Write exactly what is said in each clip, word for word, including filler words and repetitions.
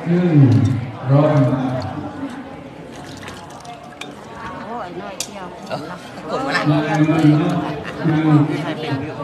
นึ่งร้อยโอ้ยน้อยเที่ยวกดมามาละใครเป็นเยอะ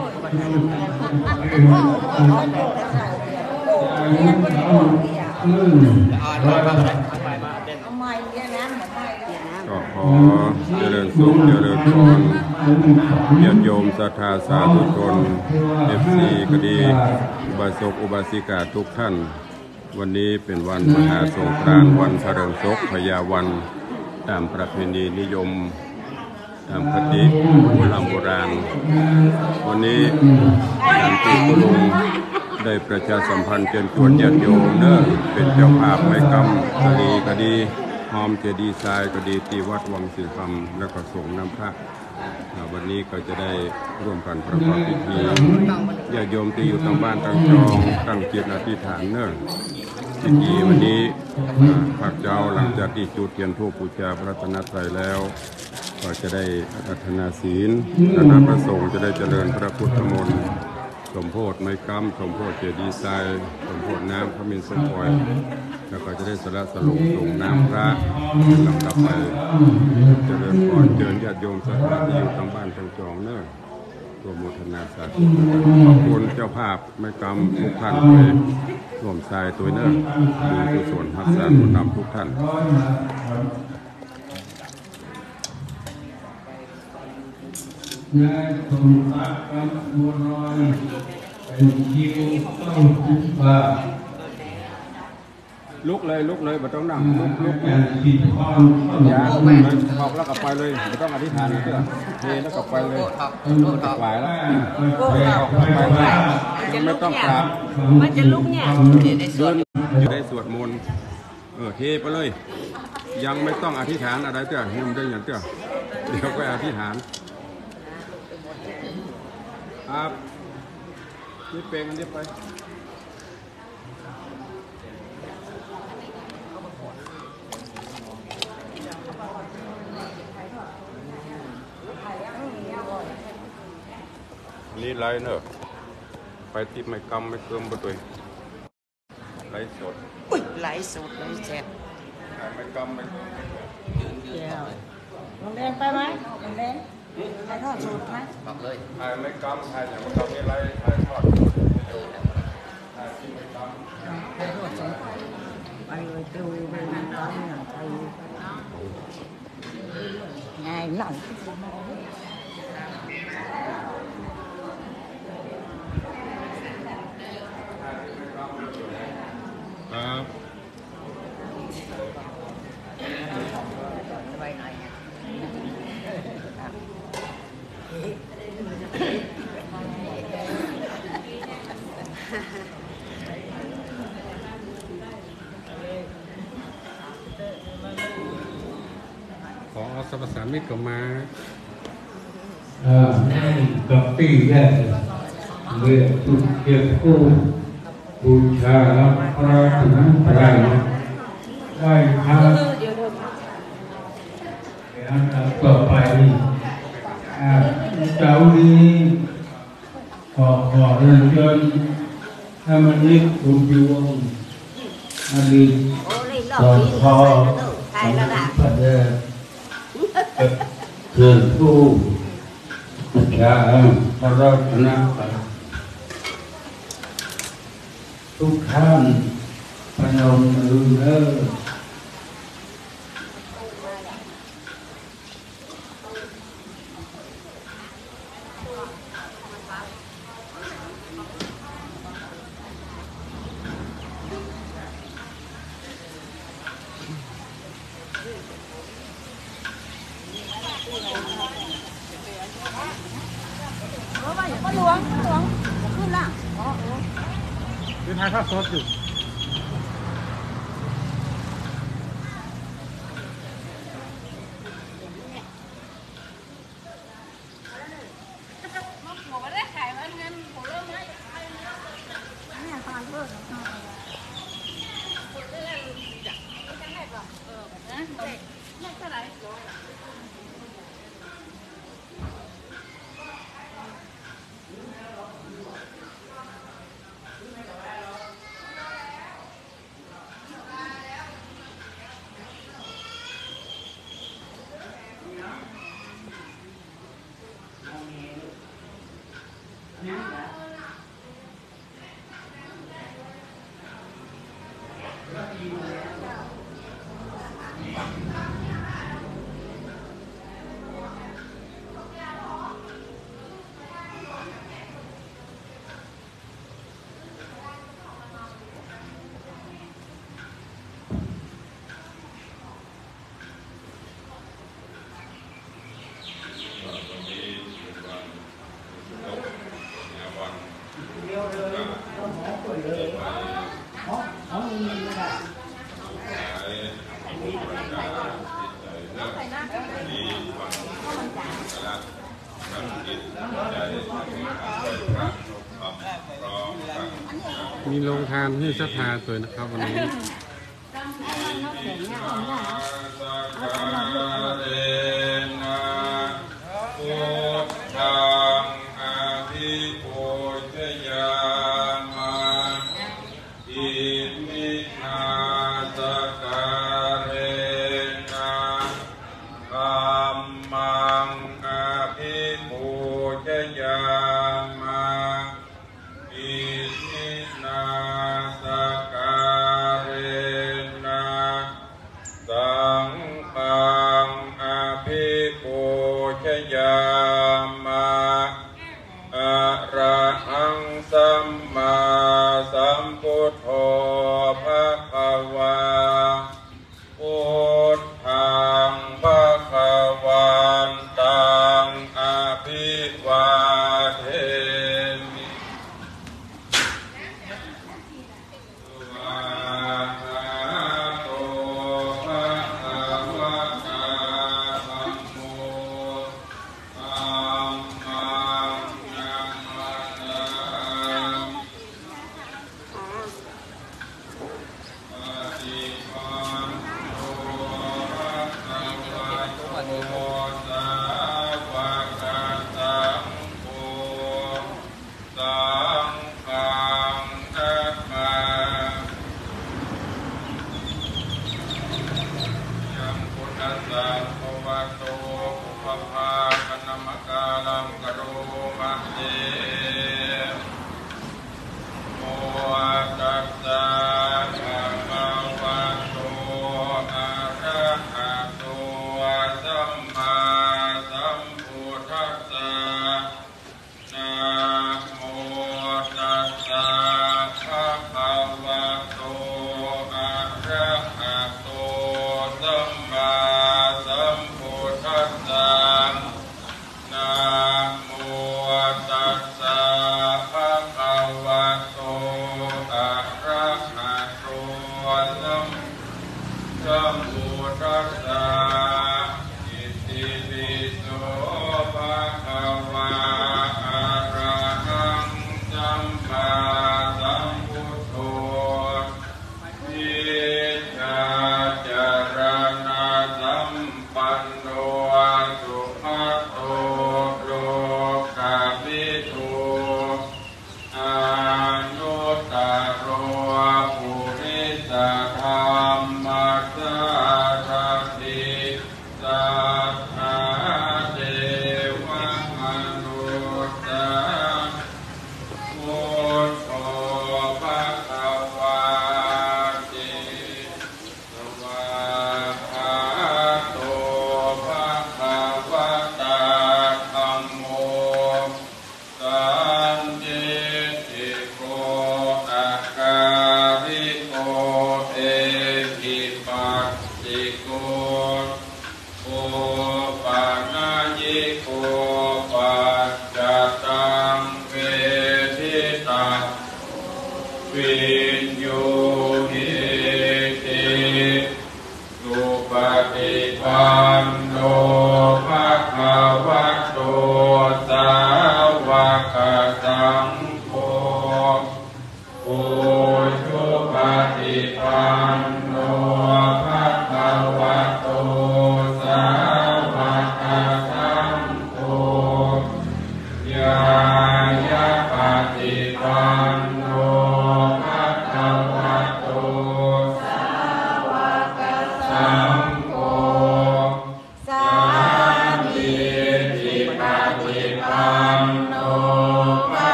ก็ขอเจริญสุขเจริญพรญาติโยมศรัทธาสาธุชนเอฟซีก็ดีอุบาสกอุบาสิกาทุกท่านวันนี้เป็นวันมหาสงกรานต์วันเฉลิมศกพญาวันตามประเพณีนิยมตามคติโบราณโบราณวันนี้ทางที่กุลุงได้ประชาสัมพันธ์เชิญชวนญาติโยมเนอะเป็นเจ้าภาพไม้กำคดีคดีหอมเจดีย์ทรายก็ดีที่วัดวังศิลปำแล้วก็ส่งน้ำพระวันนี้ก็จะได้ร่วมกันประกอบพิธีญาติโยมที่อยู่ทางบ้านตั้งจองตั้งจิตอธิษฐานเนอะพิธีวันนี้พระเจ้าหลังจากที่จุดเทียนธูปบูชาพระรัตนตรัยแล้วก็จะได้อัฒนาศีลคณะพระสงฆ์จะได้เจริญพระพุทธมนต์สมโภชไม้กำสมโภชเจดีย์ทรายสมโภชน้ำพระมินทร์สมปอยแล้วก็จะได้สละสลงส่งน้ำพระลำดับไปเจริญพรเชิญญาติโยมศรัทธาที่อยู่ทางบ้านทางจองเนอะร่วมโมทนาสาธุขอบคุณเจ้าภาพไม้กำทุกท่านด้วยร่วมทรายตัวเนอะมีกุศลรักษาผู้นำทุกท่านนายสมศักดิ์กับบัวลอยเป็นคิวเข้าทุกบาทลุกเลยลุกเลยไม่ต้องนั่งลุกลุกการปิดทองอย่าบอกแล้วก็ไปเลยไม่ต้องอธิษฐานเพื่อเทแล้วก็ไปเลยไหวแล้วออกไปเลยไม่ต้องกราบมันจะลุกเนี่ยเดินจะได้สวดมนต์เออเทไปเลยยังไม่ต้องอธิษฐานอะไรเจ้ายังได้อย่างเจ้าเดี๋ยวไปอธิษฐานครับนี่เป็นกันที่ไปนี่ไรเนอะไปติดไม่กำไม่เกิมไปตัวไรสดอุ้ยไหลสดเลยแซ่บไม่กำไม่ยืนยืนลงแดงไปไหมลงแดงถ่ายทอดสดไหมบอกเลยถ่ายไม่กำถ่ายอย่างไม่กำนี่ไรถ่ายทอดถ่ายที่ไม่กำถ่ายทอดสดไปเลยดูไปนั่งร้านหนังไทยง่ายหน่อยครับขอสรรพสามิตรก็มาอ่ากับปีแรกเมื่อทุกเกี่ยวกู้บูชาพระถึงพระไหว้พระอันต่อไปเจ้านี้ขอขอเรียนเชิญถ้ามันนี้คุณดวงอดีตขอขอพระเดชเกิดผู้บูชาพระรัตนตรัยทุกท่านพนมมือเด้อพ่อหลวงพ่อหลวงขึ้นล่ะอ๋อเป็นทางข้าวซอสอยู่มีโรงทานที่ศรัทธาตัวนะครับวันนี้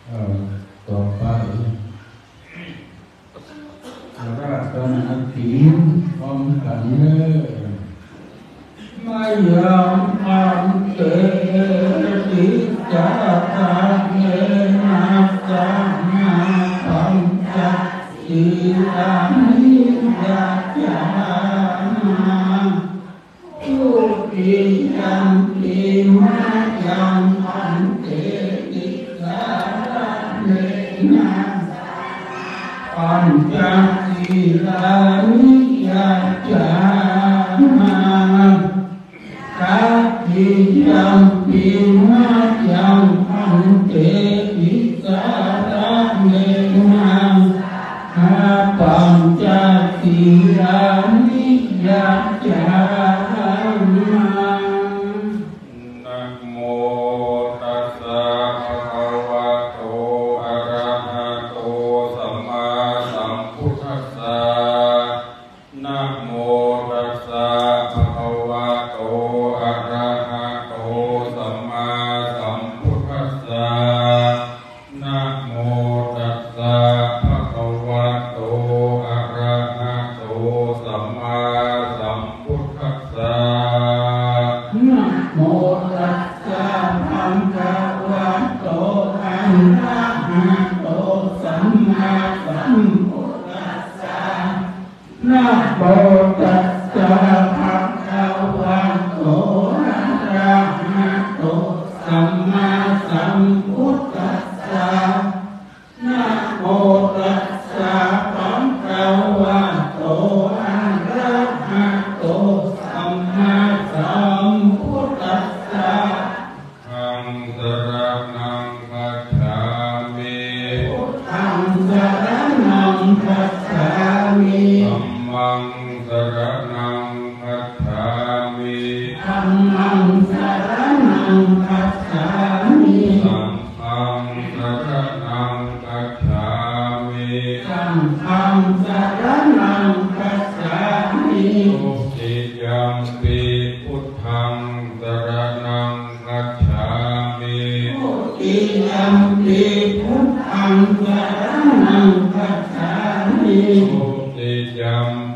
เอ่อต่อไปราชนาถินพร้อมกันเด้อไม่ยอมความเกิดติจาตาเมนาจานาปัญจสีรานิยาจานาผู้ปียังปีมายังปันเตติสาระเมนาปัญจสีรานิยาจานากัจจิยังปีมายังปันเตติสาระเมนาปัญจสีรานิยาจานานะโมตัสสะภะคะวะโตอะระหะโตสัมมาสัมพุทธัสสะนะโมตัสสะภะคะวะโตอะระหะโตสัมมาสัมพุทธัสสะนะโมตัสสะภะคะวะโตอะระหะโตสัมมาสัมพุทธัสสะนะโมตัสสะภะคะวะโตอะระหะโตสัมมาสัมพุทธัสสะนะโมตัสสะภะคะวะโตอะระหะโตสัมมาสัมพุทธัสสะนะโมตัสสะภะคะวะโตอะระหะโตสัมมาสัมพุทธัสสะธังสรณังคัจฉามิพุทธังสรณังคัจฉามิธัมมังสรณังคัจฉามิธัมมังสรณังคัจฉามิสังฆังสรณังคัจฉามิสังฆังสรณังคัจฉามิทุติยัมปิพุทธังสรณังคัจฉามิทุติยัมปิพุทธังสรณังคัจฉามิทุติยัม